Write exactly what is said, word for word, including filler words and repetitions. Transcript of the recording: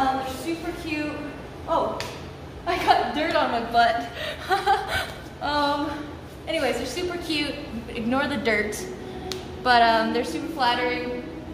Um, they're super cute. Oh, I got dirt on my butt. um, anyways, they're super cute. Ignore the dirt. But um, they're super flattering.